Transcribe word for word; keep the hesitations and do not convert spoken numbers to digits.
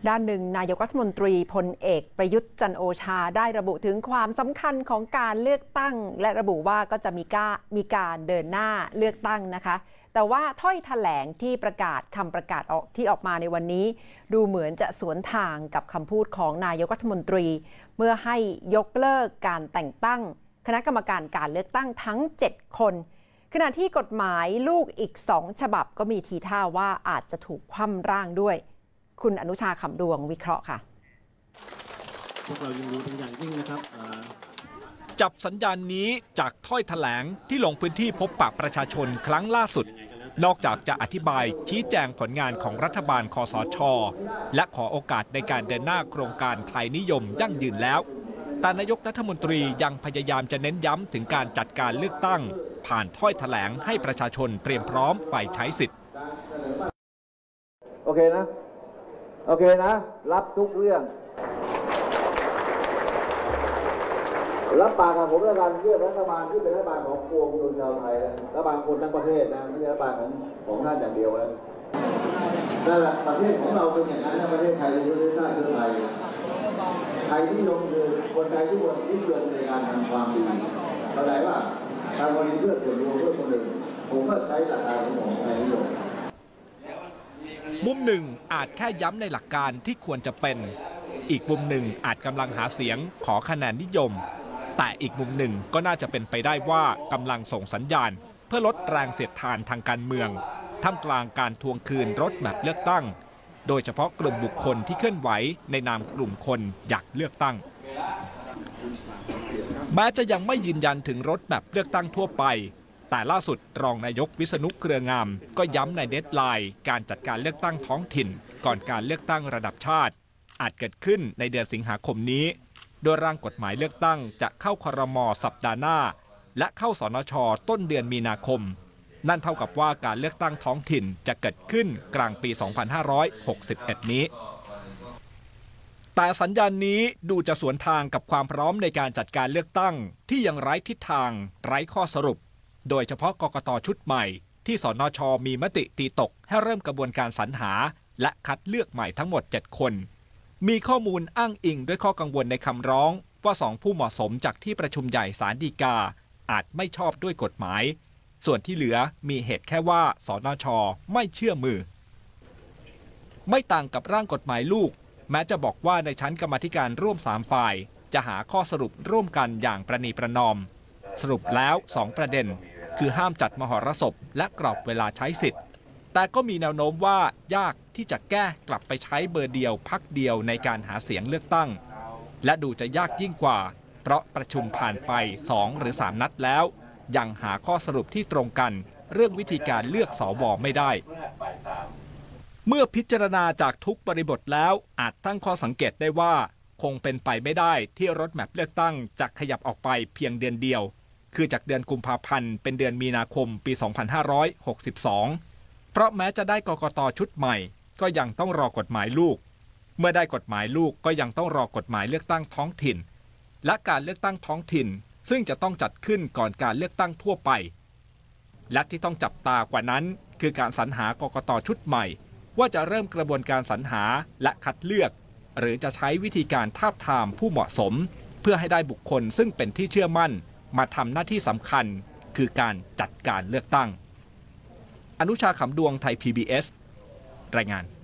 ด้านหนึ่งนายกรัฐมนตรีพลเอกประยุทธ์จันทร์โอชาได้ระบุถึงความสำคัญของการเลือกตั้งและระบุว่าก็จะมีการมีการเดินหน้าเลือกตั้งนะคะแต่ว่าถ้อยแถลงที่ประกาศคำประกาศออกที่ออกมาในวันนี้ดูเหมือนจะสวนทางกับคำพูดของนายกรัฐมนตรีเมื่อให้ยกเลิกการแต่งตั้งคณะกรรมการการเลือกตั้งทั้งเจ็ดคนขณะที่กฎหมายลูกอีกสองฉบับก็มีทีท่าว่าอาจจะถูกคว่ำร่างด้วยคุณอนุชาขำดวงวิเคราะห์ค่ะพวกเรายินดีเป็นอย่างยิ่งนะครับจับสัญญาณนี้จากถ้อยแถลงที่ลงพื้นที่พบปะประชาชนครั้งล่าสุดนอกจากจะอธิบายชี้แจงผลงานของรัฐบาลคสช.และขอโอกาสในการเดินหน้าโครงการไทยนิยมยั่งยืนแล้วแต่นายกรัฐมนตรียังพยายามจะเน้นย้ำถึงการจัดการเลือกตั้งผ่านถ้อยแถลงให้ประชาชนเตรียมพร้อมไปใช้สิทธิ์โอเคนะโอเคนะรับทุกเรื่องรับปากกับผมแล้วกันเรื่องรัฐบาลที่เป็นรัฐบาลของปวงชนชาวไทยรัฐบาลคนทั้งประเทศนะไม่ใช่รัฐบาลของของท่านอย่างเดียวนะนั่นแหละประเทศของเราเป็นอย่างนั้นนะประเทศไทยเป็นประเทศชาติไทยไทยที่ยงคือคนไทยทุกคนที่เกิดในการทำความดีเข้าใจว่าทำความดีเพื่อส่วนรวมเพื่อคนอื่นผมก็ใช้หลักการของไทยนิยมมุมหนึ่งอาจแค่ย้ำในหลักการที่ควรจะเป็นอีกมุมหนึ่งอาจกำลังหาเสียงขอคะแนนนิยมแต่อีกมุมหนึ่งก็น่าจะเป็นไปได้ว่ากำลังส่งสัญญาณเพื่อลดแรงเสียดทานทางการเมืองท่ามกลางการทวงคืนรถแมพเลือกตั้งโดยเฉพาะกลุ่มบุคคลที่เคลื่อนไหวในนามกลุ่มคนอยากเลือกตั้งแม้จะยังไม่ยืนยันถึงรถแมพเลือกตั้งทั่วไปแต่ล่าสุดรองนายกวิษณุเครืองามก็ย้ำในเดดไลน์การจัดการเลือกตั้งท้องถิ่นก่อนการเลือกตั้งระดับชาติอาจเกิดขึ้นในเดือนสิงหาคมนี้โดยร่างกฎหมายเลือกตั้งจะเข้าครม.สัปดาห์หน้าและเข้าสนช.ต้นเดือนมีนาคมนั่นเท่ากับว่าการเลือกตั้งท้องถิ่นจะเกิดขึ้นกลางปี สองพันห้าร้อยหกสิบเอ็ด นี้แต่สัญญาณนี้ดูจะสวนทางกับความพร้อมในการจัดการเลือกตั้งที่ยังไร้ทิศทางไร้ข้อสรุปโดยเฉพาะกกต.ชุดใหม่ที่สนช.มีมติตีตกให้เริ่มกระบวนการสรรหาและคัดเลือกใหม่ทั้งหมดเจ็ดคนมีข้อมูลอ้างอิงด้วยข้อกังวลในคำร้องว่าสองผู้เหมาะสมจากที่ประชุมใหญ่ศาลฎีกาอาจไม่ชอบด้วยกฎหมายส่วนที่เหลือมีเหตุแค่ว่าสนช.ไม่เชื่อมือไม่ต่างกับร่างกฎหมายลูกแม้จะบอกว่าในชั้นกรรมาธิการร่วมสามฝ่ายจะหาข้อสรุปร่วมกันอย่างประนีประนอมสรุปแล้วสองประเด็นคือห้ามจัดมหรสพและกรอบเวลาใช้สิทธิ์แต่ก็มีแนวโน้มว่ายากที่จะแก้กลับไปใช้เบอร์เดียวพรรคเดียวในการหาเสียงเลือกตั้งและดูจะยากยิ่งกว่าเพราะประชุมผ่านไปสองหรือสามนัดแล้วยังหาข้อสรุปที่ตรงกันเรื่องวิธีการเลือกสวไม่ได้เมื่อพิจารณาจากทุกบริบทแล้วอาจตั้งข้อสังเกตได้ว่าคงเป็นไปไม่ได้ที่รถแมพเลือกตั้งจะขยับออกไปเพียงเดือนเดียวคือจากเดือนกุมภาพันธ์เป็นเดือนมีนาคมปี สองพันห้าร้อยหกสิบสอง เพราะแม้จะได้กกต.ชุดใหม่ก็ยังต้องรอกฎหมายลูกเมื่อได้กฎหมายลูกก็ยังต้องรอกฎหมายเลือกตั้งท้องถิ่นและการเลือกตั้งท้องถิ่นซึ่งจะต้องจัดขึ้นก่อนการเลือกตั้งทั่วไปและที่ต้องจับตากว่านั้นคือการสรรหากกต.ชุดใหม่ว่าจะเริ่มกระบวนการสรรหาและคัดเลือกหรือจะใช้วิธีการทาบทามผู้เหมาะสมเพื่อให้ได้บุคคลซึ่งเป็นที่เชื่อมั่นมาทำหน้าที่สำคัญคือการจัดการเลือกตั้งอนุชาขำดวงไทย พี บี เอส รายงาน